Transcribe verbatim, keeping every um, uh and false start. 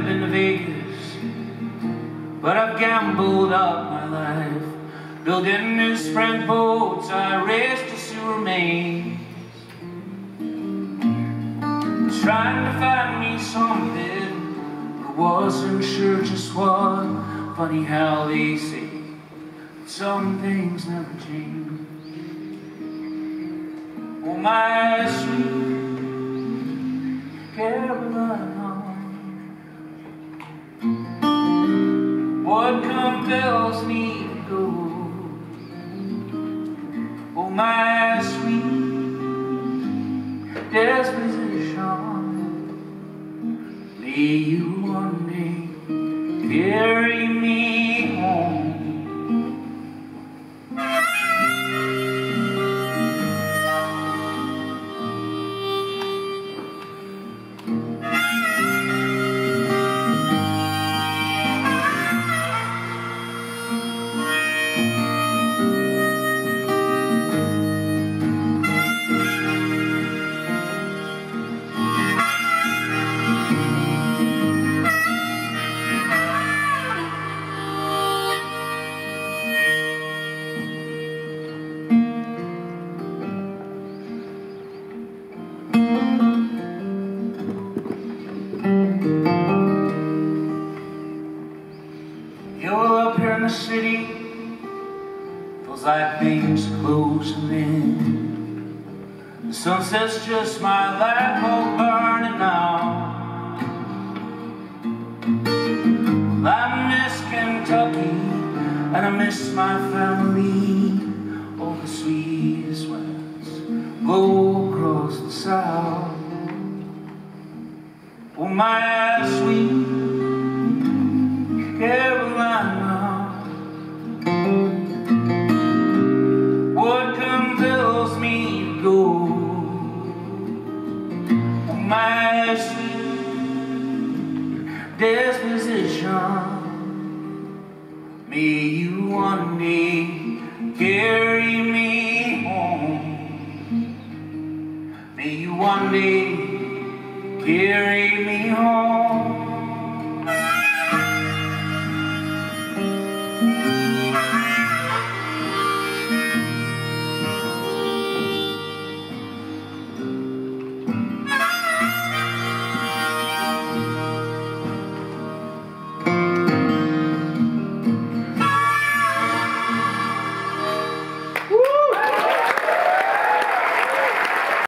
been to Vegas, but I've gambled up my life, building new sprint boats I raced to sewer mains, trying to find me something, but wasn't sure just what. Funny how they say some things never change. Oh, my sweet Carolina, what compels me to go? Oh, my sweet disposition, may you one day carry me home. You're up here in the city, feels like things are closing in. The sunset's just my light bulb burning out. Well, I miss Kentucky and I miss my family. Oh, the sweetest winds blow across the south. Oh, my sweet Carolina, what compels me to go? Oh, my sweet disposition, may you one day carry me home. May you one day carry me home.